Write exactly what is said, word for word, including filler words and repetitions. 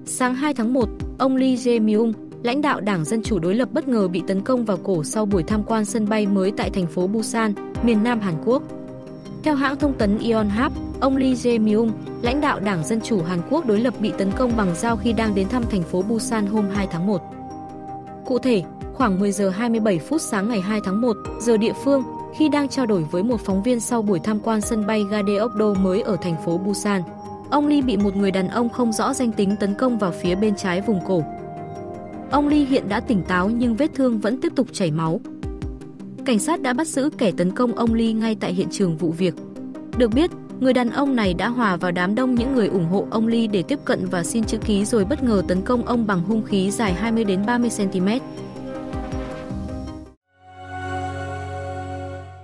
Sáng hai tháng một, ông Lee Jae-myung, lãnh đạo Đảng Dân Chủ đối lập bất ngờ bị tấn công vào cổ sau buổi tham quan sân bay mới tại thành phố Busan, miền Nam Hàn Quốc. Theo hãng thông tấn Yonhap, ông Lee Jae-myung, lãnh đạo Đảng Dân Chủ Hàn Quốc đối lập bị tấn công bằng dao khi đang đến thăm thành phố Busan hôm hai tháng một. Cụ thể, khoảng mười giờ hai mươi bảy phút sáng ngày hai tháng một, giờ địa phương, khi đang trao đổi với một phóng viên sau buổi tham quan sân bay Gadeok-do mới ở thành phố Busan, ông Lee bị một người đàn ông không rõ danh tính tấn công vào phía bên trái vùng cổ. Ông Lee hiện đã tỉnh táo nhưng vết thương vẫn tiếp tục chảy máu. Cảnh sát đã bắt giữ kẻ tấn công ông Lee ngay tại hiện trường vụ việc. Được biết, người đàn ông này đã hòa vào đám đông những người ủng hộ ông Lee để tiếp cận và xin chữ ký rồi bất ngờ tấn công ông bằng hung khí dài hai mươi đến ba mươi xăng ti mét.